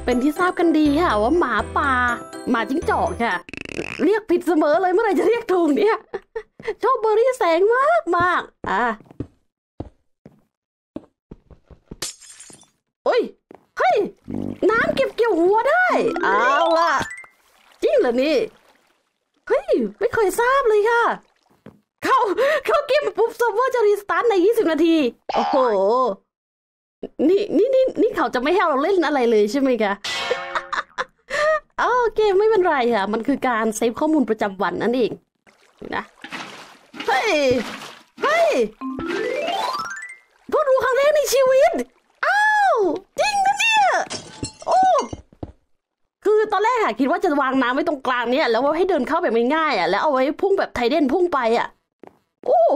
เป็นที่ทราบกันดีค่ะว่าหมาป่าหมาจิ้งจอกค่ะเรียกผิดเสมอเลยเมื่อไหร่จะเรียกถูกเนี่ยชอบเบอร์รี่แสงมากโอ้ยเฮ้ยน้ำเกี่ยวหัวได้เอาล่ะจริงเหรอนี่เฮ้ยไม่เคยทราบเลยค่ะเขาเกมปุ๊บเซิร์ฟเวอร์จะรีสตาร์ทใน20 นาทีโอ้โหนี่เขาจะไม่ให้เราเล่นอะไรเลยใช่ไหมคะโอเคไม่เป็นไรค่ะมันคือการเซฟข้อมูลประจำวันนั่นเองนะเฮ้ยเพิ่งรู้ครั้งแรกในชีวิตอ้าวจริงนะเนี่ยโอ้คือตอนแรกค่ะคิดว่าจะวางน้ำไว้ตรงกลางเนี่ยแล้วว่าให้เดินเข้าแบบง่ายๆแล้วเอาไว้พุ่งแบบไทเดนพุ่งไปโอ้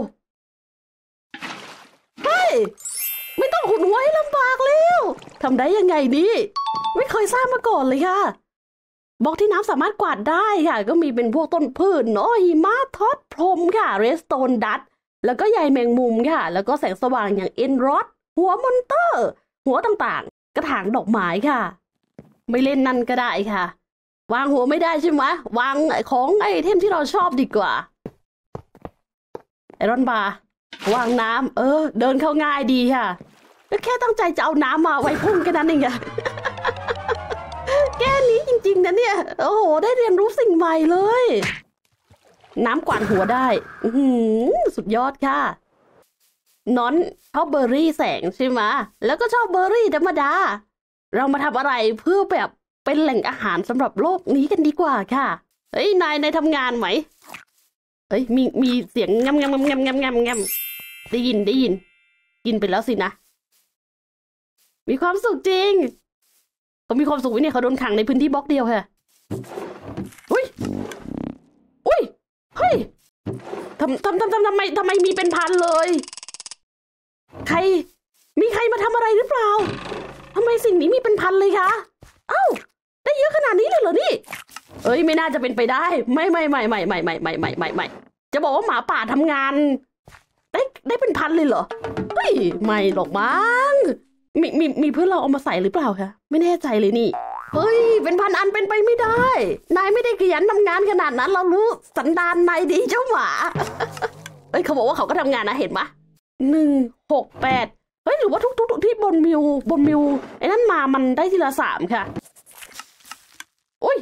เฮ้ยไม่ต้องขุดหัวให้ลำบากแล้วทำได้ยังไงดีไม่เคยทราบมาก่อนเลยค่ะบล็อกที่น้ำสามารถกวาดได้ค่ะก็มีเป็นพวกต้นพืชหิมะท็อตพรมค่ะเรสโตนดัตแล้วก็ใยแมงมุมค่ะแล้วก็แสงสว่างอย่างเอ็นรอดหัวมอนเตอร์หัวต่างๆกระถางดอกไม้ค่ะไม่เล่นนั่นก็ได้ค่ะวางหัวไม่ได้ใช่ไหมวางของไอเทมที่เราชอบดีกว่าไอรอนบาร์วางน้ำเดินเข้าง่ายดีค่ะก็แค่ตั้งใจจะเอาน้ำมาไว้พุ่งแค่นั้นเองอะแค่นี้จริงๆนะเนี่ยโอ้โหได้เรียนรู้สิ่งใหม่เลยน้ำกวาดหัวได้สุดยอดค่ะน้อนชอบเบอร์รี่แสงใช่ไหมแล้วก็ชอบเบอร์รี่ธรรมดาเรามาทำอะไรเพื่อแบบเป็นแหล่งอาหารสำหรับโลกนี้กันดีกว่าค่ะเฮ้ยนายทำงานไหมเฮ้ยมีเสียงงำได้ยินกินไปแล้วสินะมีความสุขจริงเขามีความสุขเนี่ยเขาโดนขังในพื้นที่บล็อกเดียวค่ะอุ้ยเฮ้ยทำไมมีเป็นพันเลยมีใครมาทำอะไรหรือเปล่าทำไมสิ่งนี้มีเป็นพันเลยคะเอ้าได้เยอะขนาดนี้เลยเหรอนี่เอ้ยไม่น่าจะเป็นไปได้ไม่จะบอกว่าหมาป่าทำงานได้เป็นพันเลยเหรอเฮ้ยไม่หรอกมั้งมีเพื่อนเราเอามาใส่หรือเปล่าคะไม่แน่ใจเลยนี่เฮ้ยเป็นพันอันเป็นไปไม่ได้นายไม่ได้ขยันทำงานขนาดนั้นเรารู้สันดานนายดีเจ้าหมาเอ้ยเขาบอกว่าเขาก็ทำงานนะเห็นปะ168เฮ้ยหรือว่าทุกที่บนมิวไอ้นั่นมามันได้ทีละ3ค่ะอุ้ย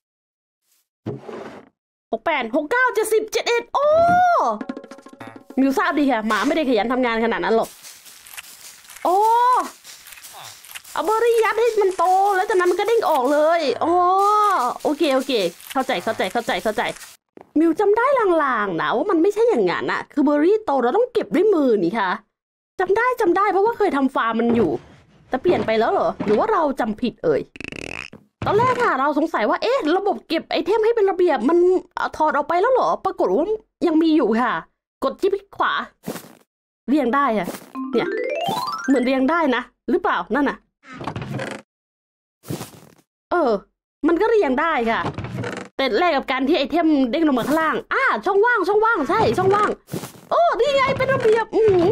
68 69 70 71โอ้มิวทราบดีค่ะหมาไม่ได้ขยันทำงานขนาดนั้นหรอกโอ้เอาเบอร์รี่ยัดให้มันโตแล้วจากนั้นมันก็เด้งออกเลยอ๋อโอเคเข้าใจมิวจำได้ลางๆนะว่ามันไม่ใช่อย่างนั้นอะคือเบอร์รี่โตเราต้องเก็บด้วยมือนี่ค่ะจำได้เพราะว่าเคยทำฟาร์มมันอยู่แต่เปลี่ยนไปแล้วเหรอหรือว่าเราจำผิดตอนแรกค่ะเราสงสัยว่าระบบเก็บไอเทมให้เป็นระเบียบมันถอดออกไปแล้วเหรอปรากฏว่ายังมีอยู่ค่ะกดที่คลิกขวาเรียงได้ค่ะเนี่ยเหมือนเรียงได้นะหรือเปล่านั่นน่ะมันก็เรียงได้ค่ะแต่แรกกับการที่ไอเทมเด้งลงมาข้างล่างช่องว่างใช่ช่องว่างนี่ไงเป็นระเบียบ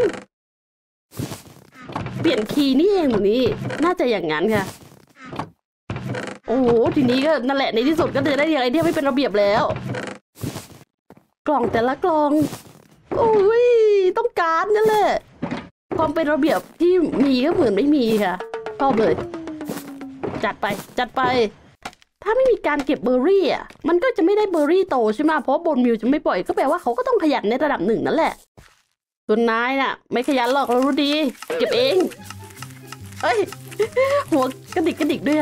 เปลี่ยนคีย์นี่เองหนูนี่น่าจะอย่างนั้นค่ะโอ้โหทีนี้ก็นั่นแหละในที่สุดก็จะได้เรียงไอเทมให้เป็นระเบียบแล้วกล่องแต่ละกล่องโอ้ยต้องการนั่นแหละความเป็นระเบียบที่มีก็เหมือนไม่มีค่ะชอบเลยจัดไปถ้าไม่มีการเก็บเบอร์รี่มันก็จะไม่ได้เบอร์รี่โตใช่ไหมเพราะบนมิวจะไม่ปล่อยก็แปลว่าเขาก็ต้องขยันในระดับหนึ่งนั่นแหละส่วนนายน่ะไม่ขยันหรอกเรารู้ดีเก็บเองเอ้ยหัวกระดิกด้วย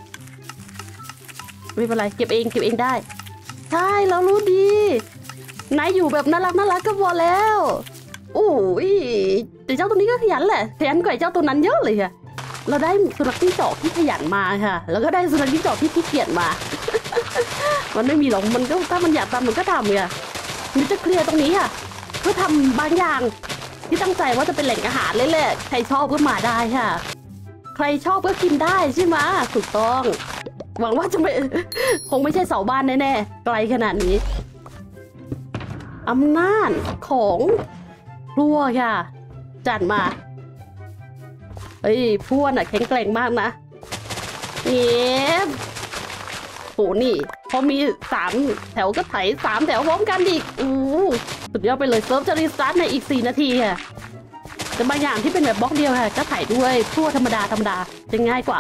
ไม่เป็นไรเก็บเองได้ใช่เรารู้ดีนายอยู่แบบน่ารักก็พอแล้วโอ้ยแต่เจ้าตัวนี้ก็ขยันแหละขยันกว่าเจ้าตัวนั้นเยอะเลยค่ะเราได้สุนัขจิ้งจอกที่ขยันมาค่ะแล้วก็ได้สุนัขจิ้งจอกที่ขี้เกียจมา มันไม่มีหรอกมันก็ถ้ามันอยากทำมันก็ทำค่ะมันจะเคลียร์ตรงนี้ค่ะเพื่อทำบางอย่างที่ตั้งใจว่าจะเป็นแหล่งอาหารเลยแหละใครชอบก็มาได้ค่ะใครชอบก็กินได้ใช่ไหมถูกต้องหวังว่าจะไม่ คงไม่ใช่เสาบ้านแน่ๆไกลขนาดนี้อำนาจของครัวค่ะจัดมาเฮ้ยพวกน่ะแข็งแกร่งมากนะเงี้ยโหนี่พอมี3แถวก็ไถ3แถวพร้อมกันอีกสุดยอดไปเลยเซิร์ฟจะรีสตาร์ทในอีก4 นาทีค่ะแต่บางอย่างที่เป็นแบบบล็อกเดียวค่ะก็ไถด้วยทั่วธรรมดาจะง่ายกว่า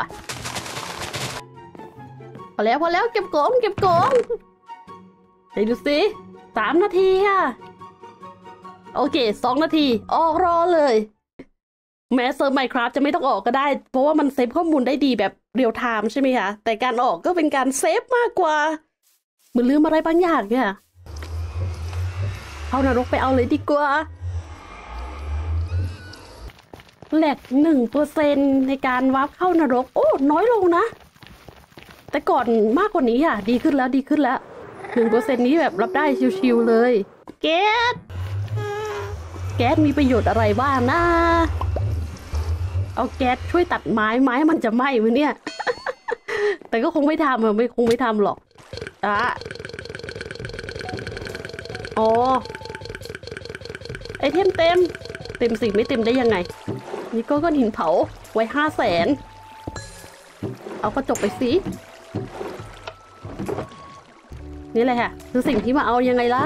พอแล้วเก็บกล่องไปดูสิ3 นาทีค่ะโอเค2 นาทีออกรอเลยแม้เซิร์ฟ Minecraft จะไม่ต้องออกก็ได้เพราะว่ามันเซฟข้อมูลได้ดีแบบเรียลไทม์ใช่ไหมคะแต่การออกก็เป็นการเซฟมากกว่าเหมือนลืมอะไรบางอย่างเนี่ยเอานรกไปเอาเลยดีกว่าแหลก1%ในการวาร์ปเข้านรกโอ้น้อยลงนะแต่ก่อนมากกว่านี้ค่ะดีขึ้นแล้ว1%นี้แบบรับได้ชิวๆเลยแก๊สมีประโยชน์อะไรบ้างนะเอาแก๊สช่วยตัดไม้มันจะไหม้ไหมเนี่ย แต่ก็คงไม่ทำไม่ทำหรอกอ๋อไอเทมเต็มสิไม่เต็มได้ยังไงนี่ก็ก้อนหินเผาไว้500,000เอากระจกไปสินี่เลยค่ะคือสิ่งที่มาเอายังไงล่ะ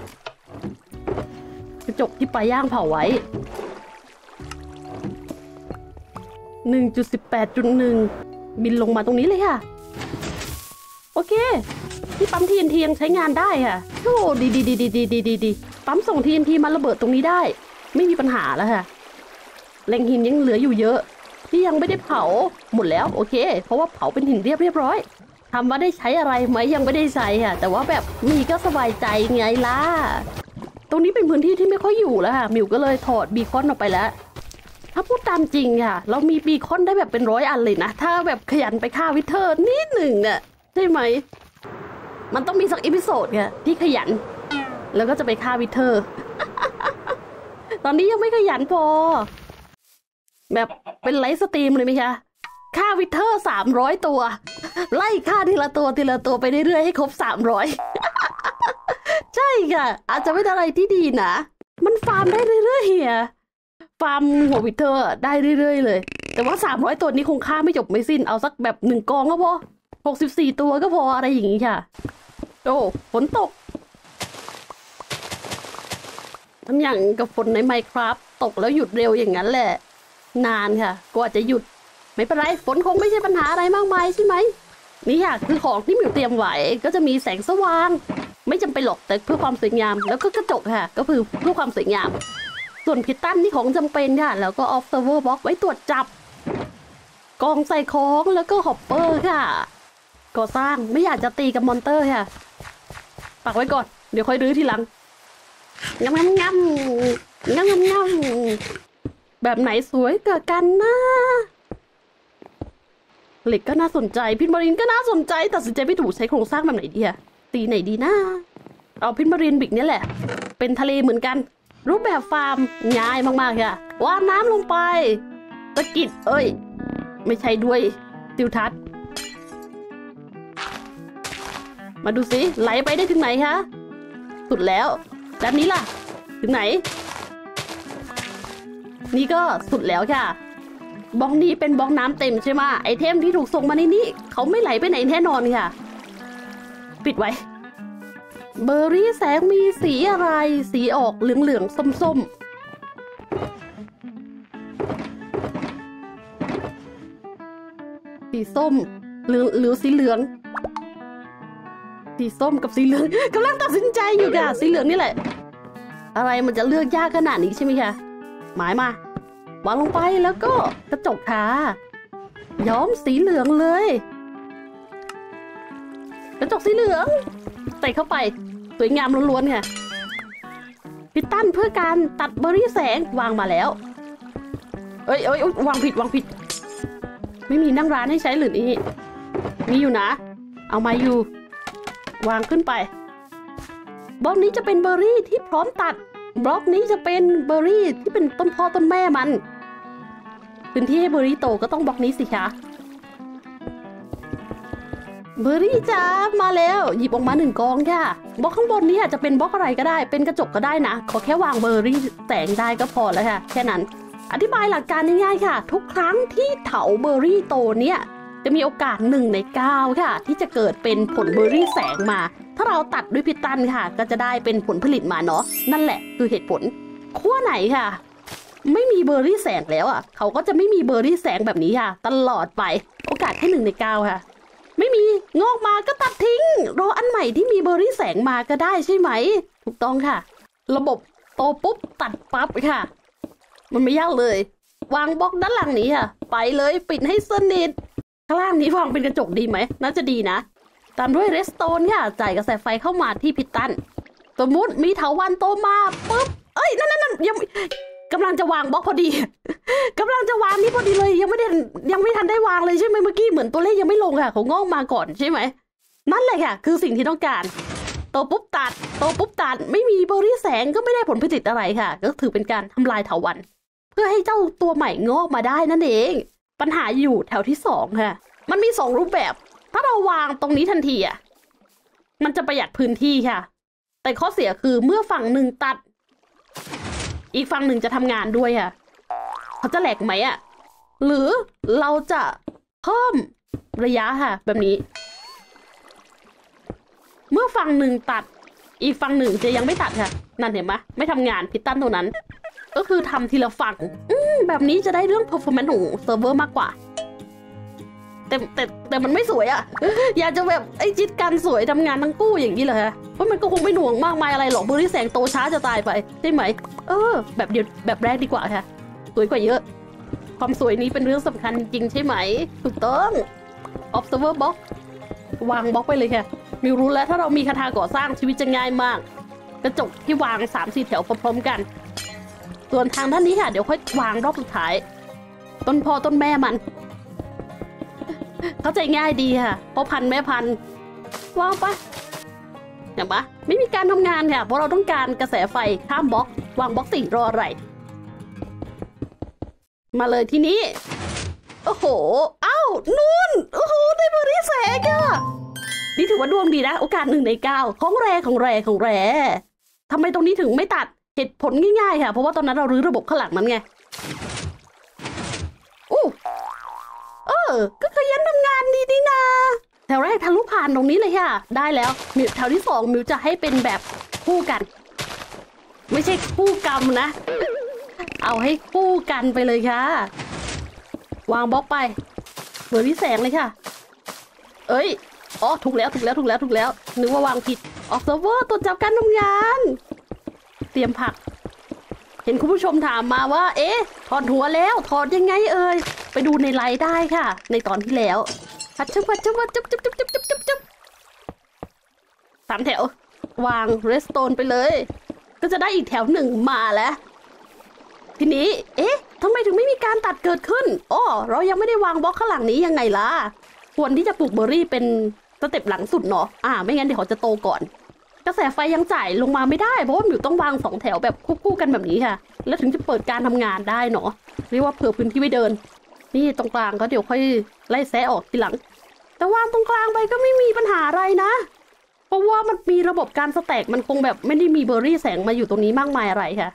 กระจกที่ปลาย่างเผาไว้1.18.1 บินลงมาตรงนี้เลยค่ะโอเคที่ปั๊ม TNT ยังใช้งานได้ค่ะโอ้ดีปั๊มส่ง TNT มาระเบิดตรงนี้ได้ไม่มีปัญหาแล้วค่ะแหล่งหินยังเหลืออยู่เยอะที่ยังไม่ได้เผาหมดแล้วโอเคเพราะว่าเผาเป็นหินเรียบร้อยทำว่าได้ใช้อะไรไหมยังไม่ได้ใช้ค่ะแต่ว่าแบบมีก็สบายใจไงล่ะตรงนี้เป็นพื้นที่ที่ไม่ค่อยอยู่แล้วค่ะมิวก็เลยถอดบีคอนออกไปแล้วถ้าพูดตามจริงค่ะเรามีบีคอนได้แบบเป็น100 อันเลยนะถ้าแบบขยันไปฆ่าวิเทอร์นิดหนึ่งอ่ะใช่ไหมมันต้องมีสักอีพิโซดค่ะที่ขยันแล้วก็จะไปฆ่าวิเทอร์ ตอนนี้ยังไม่ขยันพอแบบเป็นไลฟ์สตรีมเลยไหมคะฆ่าวิเทอร์300 ตัวไล่ฆ่าทีละตัวไปเรื่อยๆให้ครบ300 ใช่ค่ะอาจจะไม่ได้อะไรที่ดีนะมันฟาร์มได้เรื่อยๆเฮียฟาร์มหัววิเทอร์ได้เรื่อยๆเลยแต่ว่า300 ตัวนี้คงฆ่าไม่จบไม่สิ้นเอาสักแบบ1 กองก็พอ64 ตัวก็พออะไรอย่างนี้ค่ะโอ้ฝนตกทำอย่างกับฝนใน Minecraft ตกแล้วหยุดเร็วอย่างนั้นแหละนานค่ะกว่าจะหยุดไม่เป็นไรฝนคงไม่ใช่ปัญหาอะไรมากมายใช่ไหมนี่ค่ะคือของที่มิวเตรียมไว้ก็จะมีแสงสว่างไม่จำเป็นหรอกแต่เพื่อความสวยงามแล้วก็กระจกค่ะก็คือเพื่อความสวยงามส่วนพิตันนี่ของจำเป็นค่ะแล้วก็ observer box ไว้ตรวจจับกองใส่ของแล้วก็ฮอปเปอร์ค่ะก่อสร้างไม่อยากจะตีกับมอนเตอร์ค่ะปักไว้ก่อนเดี๋ยวค่อยรื้อทีหลังงำแบบไหนสวยกว่ากันนะเหล็กก็น่าสนใจพินมารินก็น่าสนใจตัดสินใจไม่ถูกใช้โครงสร้างแบบไหนดีอะตีไหนดีนะเอาพินมารินบิกนี่แหละเป็นทะเลเหมือนกันรูปแบบฟาร์มง่ายมากๆค่ะว่ายน้ำลงไปตะกิดไม่ใช่ด้วยติวทัศน์มาดูสิไหลไปได้ถึงไหนคะสุดแล้วด้านนี้ล่ะถึงไหนนี่ก็สุดแล้วค่ะบล็อกนี้เป็นบล็อกน้ำเต็มใช่ไหมไอเทมที่ถูกส่งมาในนี้เขาไม่ไหลไปไหนแน่นอนค่ะปิดไว้เบอร์รี่แสงมีสีอะไรสีออกเหลืองๆส้มๆสีส้มหรือสีเหลืองสีส้มกับสีเหลืองกำลังตัดสินใจอยู่ค่ะสีเหลืองนี่แหละอะไรมันจะเลือกยากขนาดนี้ใช่ไหมคะหมายมาวางลงไปแล้วก็กระจกค่ะย้อมสีเหลืองเลยกระจกสีเหลืองใส่เข้าไปสวยงามล้วนๆค่ะพิตันเพื่อการตัดเบอร์รี่แสงวางมาแล้ววางผิดไม่มีนั่งร้านให้ใช้หรือนี่มีอยู่นะเอามาอยู่วางขึ้นไปบล็อกนี้จะเป็นเบอร์รี่ที่พร้อมตัดบล็อกนี้จะเป็นเบอร์รี่ที่เป็นต้นพ่อต้นแม่มันพื้นที่ให้เบอร์รี่โตก็ต้องบล็อกนี้สิคะเบอร์รี่จ้ามาแล้วหยิบออกมา1 กองค่ะบล็อกข้างบนนี้จะเป็นบล็อกอะไรก็ได้เป็นกระจกก็ได้นะขอแค่วางเบอร์รี่แสงได้ก็พอแล้วค่ะแค่นั้นอธิบายหลักการง่ายๆค่ะทุกครั้งที่เถาเบอร์รี่โตเนี่ยจะมีโอกาส1 ใน 9ค่ะที่จะเกิดเป็นผลเบอร์รี่แสงมาถ้าเราตัดด้วยพิตันค่ะก็จะได้เป็นผลผลิตมาเนาะนั่นแหละคือเหตุผลขั้วไหนค่ะไม่มีเบอร์รี่แสงแล้วอ่ะเขาก็จะไม่มีเบอร์รี่แสงแบบนี้ค่ะตลอดไปโอกาสแค่1 ใน 9ค่ะไม่มีงอกมาก็ตัดทิ้งรออันใหม่ที่มีเบอร์รี่แสงมาก็ได้ใช่ไหมถูกต้องค่ะระบบโตปุ๊บตัดปั๊บค่ะมันไม่ยากเลยวางบล็อกด้านหลังนี้ค่ะไปเลยปิดให้สนิทข้างล่างนี้วางเป็นกระจกดีไหมน่าจะดีนะตามด้วยเรสโตนค่ะจ่ายกระแสไฟเข้ามาที่พิตันสมมติมีเถาวัลย์โตมาปุ๊บเอ้ยนั่นยังกำลังจะวางบล็อกพอดี กำลังจะวางนี่พอดีเลยยังไม่ทันได้วางเลยใช่ไหมเมื่อกี้เหมือนตัวเลขยังไม่ลงค่ะเขางอกมาก่อนใช่ไหมนั่นแหละค่ะคือสิ่งที่ต้องการโตปุ๊บตัดไม่มีเบอร์รี่แสงก็ไม่ได้ผลผลิตอะไรค่ะก็ถือเป็นการทำลายเถาวัลย์เพื่อให้เจ้าตัวใหม่งอกมาได้นั่นเองปัญหาอยู่แถวที่2ค่ะมันมี2 รูปแบบถ้าเราวางตรงนี้ทันทีอ่ะมันจะประหยัดพื้นที่ค่ะแต่ข้อเสียคือเมื่อฝั่งหนึ่งตัดอีกฝั่งหนึ่งจะทำงานด้วยค่ะเขาจะแหลกไหมอ่ะหรือเราจะเพิ่มระยะค่ะแบบนี้เมื่อฝั่งหนึ่งตัดอีกฝั่งหนึ่งจะยังไม่ตัดค่ะนั่นเห็นไหมไม่ทำงานพิตันตัวนั้นก็คือทำทีละฝั่งแบบนี้จะได้เรื่อง performance ของเซิร์ฟเวอร์มากกว่าแต่มันไม่สวยอ่ะอยากจะแบบไอ้จิตกันสวยทำงานทั้งคู่อย่างนี้เหรอฮะเพราะมันก็คงไม่หน่วงมากมายอะไรหรอกเบอร์รี่แสงโตช้าจะตายไปใช่ไหมแบบเดียวแบบแรกดีกว่าค่ะสวยกว่าเยอะความสวยนี้เป็นเรื่องสำคัญจริงใช่ไหมถูกต้อง observer box วางบล็อกไปเลยค่ะมิวรู้แล้วถ้าเรามีคาถาก่อสร้างชีวิตจะง่ายมากกระจกที่วาง 3-4 แถวพร้อมๆกันส่วนทางด้านนี้ค่ะเดี๋ยวค่อยวางรอบสุดท้ายต้นพ่อต้นแม่มันเข้าใจง่ายดีค่ะพ่อพันธุ์แม่พันธุ์วางปะเห็นปะไม่มีการทำงานค่ะเพราะเราต้องการกระแสไฟข้ามบล็อกวางบล็อกสี่รออะไรมาเลยทีนี้โอ้โหนู่นโอ้โหได้เบอร์รี่แสงอ่ะนี่ถือว่าดวงดีนะโอกาส1 ใน 9ของแรทำไมตรงนี้ถึงไม่ตัดเหตุผลง่ายๆค่ะเพราะว่าตอนนั้นเรารื้อระบบข้างหลังมันไงก็ขยันทำงานดีนี่นาแถวแรกทะลุผ่านตรงนี้เลยค่ะได้แล้วแถวที่2มิวจะให้เป็นแบบคู่กันไม่ใช่คู่กรรมนะเอาให้คู่กันไปเลยค่ะวางบล็อกไปเบอร์รี่แสงเลยค่ะถูกแล้วนึกว่าวางผิดobserver ตรวจจับการทำงานเตรียมผักเห็นคุณผู้ชมถามมาว่าถอดหัวแล้วถอดยังไงไปดูในไลฟ์ได้ค่ะในตอนที่แล้วพัดจุ๊บ3 แถววางเรสโตนไปเลยก็จะได้อีกแถว1มาแล้วทีนี้ทำไมถึงไม่มีการตัดเกิดขึ้นเรายังไม่ได้วางบล็อกข้างหลังนี้ยังไงล่ะควรที่จะปลูกเบอร์รี่เป็นสเต็ปหลังสุดเนาะไม่งั้นเดี๋ยวเขาจะโตก่อนกระแสไฟยังจ่ายลงมาไม่ได้เพราะว่ามิวต้องวาง2 แถวแบบคู่กันแบบนี้ค่ะแล้วถึงจะเปิดการทำงานได้เนาะเรียกว่าเผื่อพื้นที่ไว้เดินนี่ตรงกลางก็เดี๋ยวค่อยไล่แซะออกทีหลังแต่วางตรงกลางไปก็ไม่มีปัญหาอะไรนะเพราะว่ามันมีระบบการสแต็กมันคงแบบไม่ได้มีเบอร์รี่แสงมาอยู่ตรงนี้มากมายอะไรค่ะ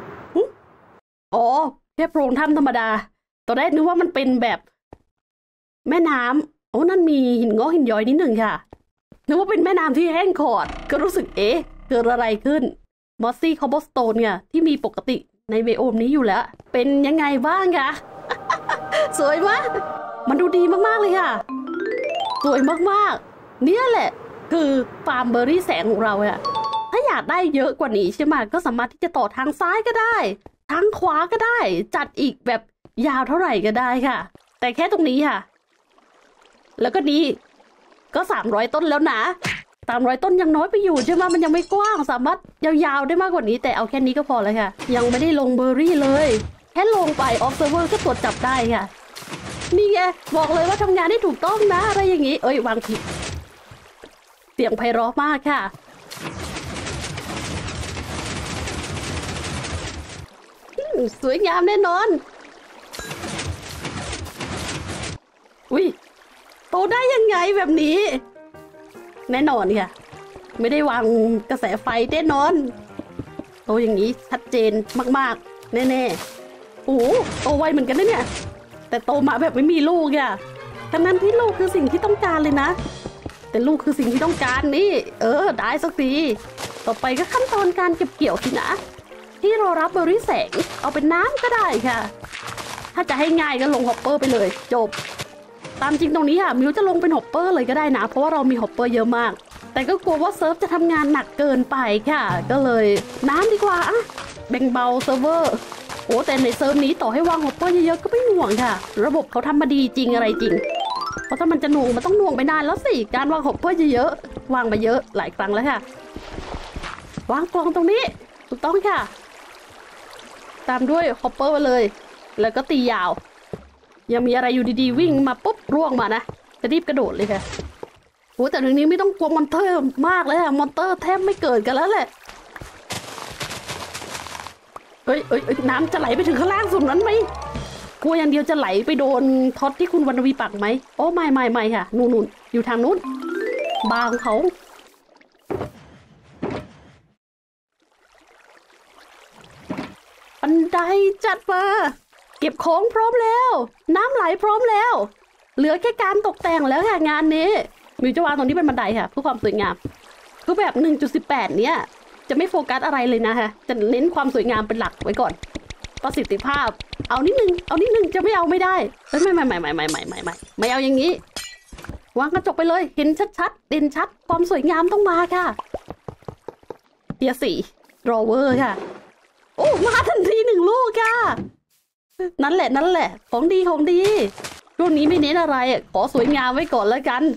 แค่โพรงถ้ำธรรมดาตอนแรกนึกว่ามันเป็นแบบแม่น้ำนั่นมีหินงอกหินย้อยนิดหนึ่งค่ะนึกว่าเป็นแม่น้ำที่แห้งขอดก็รู้สึกเกิดอะไรขึ้นมอสซี่คอบเบอร์สโตนเนี่ยที่มีปกติในไบโอมนี้อยู่แล้วเป็นยังไงบ้างคะ สวยมากมันดูดีมากๆเลยค่ะสวยมากๆเนี่ยแหละคือฟาร์มเบอร์รี่แสงของเราอะถ้าอยากได้เยอะกว่านี้ใช่ไหมก็สามารถที่จะต่อทางซ้ายก็ได้ทางขวาก็ได้จัดอีกแบบยาวเท่าไหร่ก็ได้ค่ะแต่แค่ตรงนี้ค่ะแล้วก็นี้ก็300 ต้นแล้วนะ300 ต้นยังน้อยไปอยู่ใช่ไหมมันยังไม่กว้างสามารถยาวๆได้มากกว่านี้แต่เอาแค่นี้ก็พอแล้วค่ะยังไม่ได้ลงเบอร์รี่เลยแค่ลงไป observer ก็ตรวจจับได้ค่ะนี่ไงบอกเลยว่าทำงานได้ถูกต้องนะอะไรอย่างนี้วางผิดเสียงไพเราะมากค่ะสวยงามแน่นอนโตได้ยังไงแบบนี้แน่นอนค่ะไม่ได้วางกระแสไฟแน่นอนโตอย่างนี้ชัดเจนมากๆแน่ๆโตไวเหมือนกันนะเนี่ยแต่โตมาแบบไม่มีลูกอ่ะทั้งนั้นที่ลูกคือสิ่งที่ต้องการเลยนะแต่ลูกคือสิ่งที่ต้องการนี่ได้สักทีต่อไปก็ขั้นตอนการเก็บเกี่ยวสินะที่เรารับเบอร์รี่แสงเอาเป็นน้ำก็ได้ค่ะถ้าจะให้ง่ายก็ลงฮอปเปอร์ไปเลยจบตามจริงตรงนี้มิวจะลงเป็นฮอปเปอร์เลยก็ได้นะเพราะว่าเรามีฮอปเปอร์เยอะมากแต่ก็กลัวว่าเซิร์ฟจะทำงานหนักเกินไปค่ะก็เลยน้ำดีกว่าแบ่งเบาเซิร์ฟเวอร์แต่ในเซิร์ฟนี้ต่อให้วางฮอปเปอร์เยอะๆก็ไม่หน่วงค่ะระบบเขาทำมาดีจริงอะไรจริงเพราะถ้ามันจะหน่วงมันต้องหน่วงไปนานแล้วสิการวางฮอปเปอร์เยอะๆวางมาเยอะหลายครั้งแล้วค่ะวางกล่องตรงนี้ถูกต้องค่ะตามด้วยฮอปเปอร์มาเลยแล้วก็ตียาวยังมีอะไรอยู่ดีๆวิ่งมาปุ๊บร่วงมานะจะรีบกระโดดเลยค่ะแต่ทีนี้ไม่ต้องกลัวมอนเตอร์มากเลยค่ะมอนเตอร์แทบไม่เกิดกันแล้วแหละน้ำจะไหลไปถึงข้างล่างสุดนั้นไหมกลัวอย่างเดียวจะไหลไปโดนท็อตที่คุณวรรณวีปักไหมโอ้ไม่ค่ะนู่นอยู่ทางนู้นบางเขาบันไดจัดมาเก็บของพร้อมแล้วน้ำไหลพร้อมแล้วเหลือแค่การตกแต่งแล้วค่ะงานนี้มิวจะวางตรงนี้เป็นบันไดค่ะเพื่อความสวยงามคือแบบ 1.18 เนี่ยจะไม่โฟกัสอะไรเลยนะคะจะเน้นความสวยงามเป็นหลักไว้ก่อนประสิทธิภาพเอานิดนึงจะไม่เอาไม่ได้ไม่เอาอย่างนี้วางกระจกไปเลยเห็นชัดๆเด่นชัดความสวยงามต้องมาค่ะเทียร์4 รอเวอร์ค่ะโอ้มาทันที1 ลูกค่ะนั่นแหละของดีช่วงนี้ไม่เน้นอะไรขอสวยงามไว้ก่อนแล้วกัน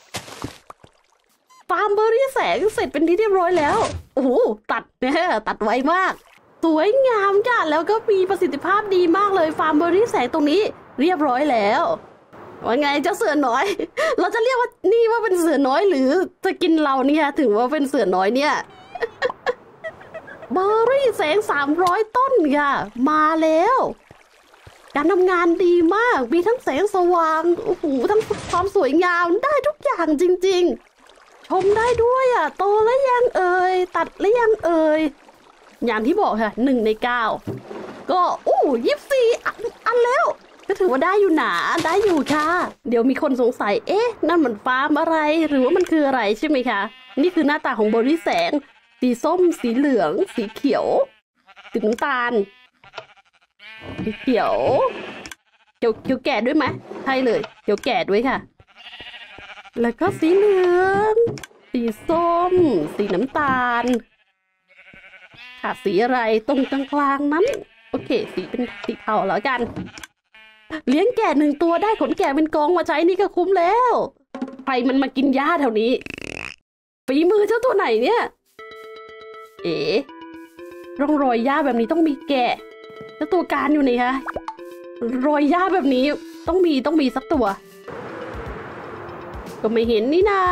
ฟาร์มเบอร์รี่แสงเสร็จเป็นที่เรียบร้อยแล้วโอ้โหตัดไวมากสวยงามค่ะแล้วก็มีประสิทธิภาพดีมากเลยฟาร์มเบอร์รี่แสงตรงนี้เรียบร้อยแล้วว่าไงเจ้าเสือน้อยเราจะเรียกว่านี่ว่าเป็นเสือน้อยหรือจะกินเราเนี่ยถึงว่าเป็นเสือน้อยเนี่ยเบอร์รี่แสง300 ต้นค่ะมาแล้วการทำงานดีมากมีทั้งแสงสว่างโอ้โหทั้งความสวยงามได้ทุกอย่างจริงๆชมได้ด้วยโตแล้วยังตัดแล้วยังอย่างที่บอกค่ะ1 ใน 9ก็24 อันแล้วก็ถือว่าได้อยู่หนาได้อยู่ค่ะเดี๋ยวมีคนสงสัยนั่นมันฟาร์มอะไรหรือว่ามันคืออะไรใช่ไหมคะนี่คือหน้าตาของเบอร์รี่แสงสีส้มสีเหลืองสีเขียวสีน้ำตาลสีเขียวแก่ด้วยไหมใช่เลยเขียวแก่ด้วยค่ะแล้วก็สีเหลืองสีส้มสีน้ำตาลค่ะสีอะไรตรงกลางๆนั้นโอเคสีเป็นสีเทาแล้วกันเลี้ยงแก่1 ตัวได้ขนแก่เป็นกองมาใช้นี่ก็คุ้มแล้วใครมันมากินหญ้าแถวนี้ฝีมือเจ้าตัวไหนเนี่ยร่องรอยหญ้าแบบนี้ต้องมีแก่แล้วตัวการอยู่ไหนคะรอยหญ้าแบบนี้ต้องมีสักตัวก็ไม่เห็นนี่นา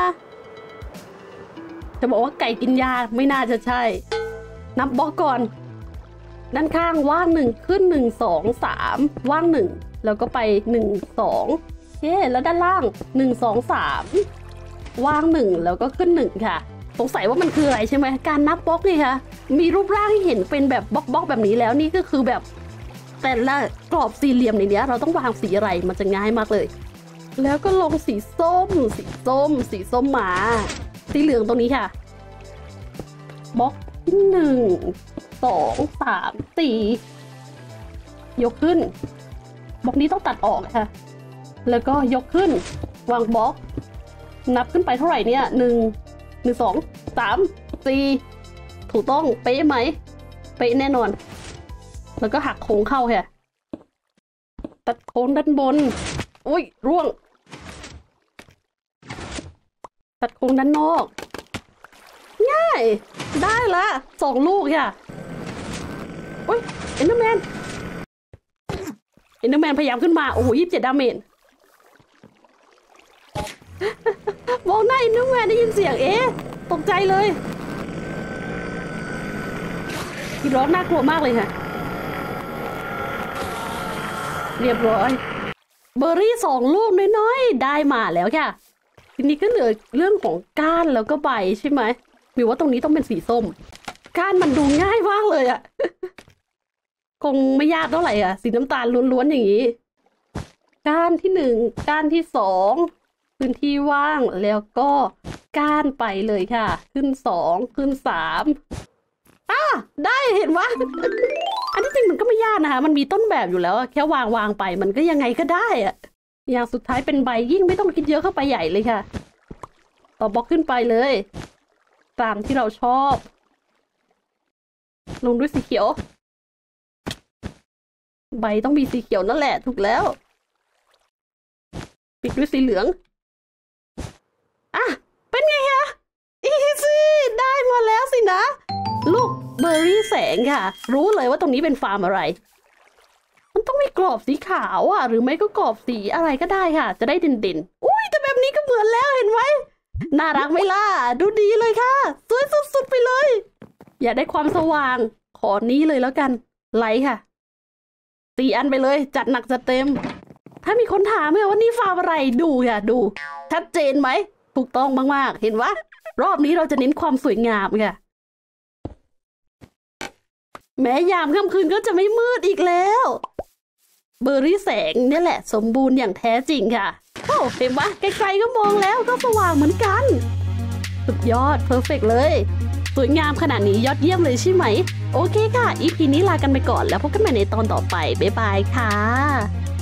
จะบอกว่าไก่กินหญ้าไม่น่าจะใช่นับบล็อกก่อนด้านข้างว่าง1ขึ้น1 2 3ว่าง1แล้วก็ไป1 2แล้วด้านล่าง1 2 3ว่าง1แล้วก็ขึ้น1ค่ะสงสัยว่ามันคืออะไรใช่ไหมการนับบล็อกนี่ค่ะมีรูปร่างที่เห็นเป็นแบบบล็อกแบบนี้แล้วนี่ก็คือแบบแต่ละกรอบสี่เหลี่ยมในนี้เราต้องวางสีอะไรมันจะง่ายมากเลยแล้วก็ลงสีส้มมาสีเหลืองตรงนี้ค่ะบล็อกที่1 2 3 4ยกขึ้นบล็อกนี้ต้องตัดออกค่ะแล้วก็ยกขึ้นวางบล็อกนับขึ้นไปเท่าไหร่เนี่ย1 2 3 4ถูกต้องเป๊ะไหมเป๊ะแน่นอนแล้วก็หักโค้งเข้าค่ะตัดโค้งด้านบนอุ้ยร่วงตัดโค้งด้านนอกง่ายได้ละ2 ลูกค่ะอุ้ยเอ็นเดอร์แมนพยายามขึ้นมาโอ้โห27 ดาเมจมองหน้าเอ็นเดอร์แมนได้ยินเสียงตกใจเลยกีร้องน่ากลัวมากเลยค่ะเรียบร้อยเบอร์รี่2 ลูกน้อยๆได้มาแล้วค่ะทีนี้ก็เหลือเรื่องของก้านแล้วก็ใบใช่ไหมมิวว่าตรงนี้ต้องเป็นสีส้มก้านมันดูง่ายมากเลยคงไม่ยากเท่าไหร่สีน้ำตาลล้วนๆอย่างนี้ก้านที่หนึ่งก้านที่สองพื้นที่ว่างแล้วก็ก้านไปเลยค่ะขึ้นสองขึ้นสามได้เห็นว่า อันที่จริงมันก็ไม่ยากนะคะมันมีต้นแบบอยู่แล้วแค่วางไปมันก็ยังไงก็ได้อะอย่างสุดท้ายเป็นใบยิ่งไม่ต้องคิดเยอะเข้าไปใหญ่เลยค่ะต่อบล็อกขึ้นไปเลยตามที่เราชอบลงด้วยสีเขียวใบต้องมีสีเขียวนั่นแหละถูกแล้วปิดด้วยสีเหลืองเป็นไงคะอีซี่ได้มาแล้วสินะลูกเบอร์รี่แสงค่ะรู้เลยว่าตรงนี้เป็นฟาร์มอะไรมันต้องมีกรอบสีขาวหรือไม่ก็กรอบสีอะไรก็ได้ค่ะจะได้เด่นอุ้ยแต่แบบนี้ก็เหมือนแล้วเห็นไหมน่ารักไหมล่ะดูดีเลยค่ะสวยสุดๆไปเลยอยากได้ความสว่างขอนี้เลยแล้วกันไลท์ค่ะ4 อันไปเลยจัดหนักจัดเต็มถ้ามีคนถามว่านี่ฟาร์มอะไรดูค่ะดูชัดเจนไหมถูกต้องมากๆเห็นวะรอบนี้เราจะเน้นความสวยงามค่ะแม้ยามค่ำคืนก็จะไม่มืดอีกแล้วเบอร์รี่แสงนี่แหละสมบูรณ์อย่างแท้จริงค่ะโอ้เห็นปะไกลๆก็มองแล้วก็สว่างเหมือนกันสุดยอดเพอร์เฟกต์เลยสวยงามขนาดนี้ยอดเยี่ยมเลยใช่ไหมโอเคค่ะ EP นี้ลากันไปก่อนแล้วพบกันใหม่ในตอนต่อไปบ๊ายบายค่ะ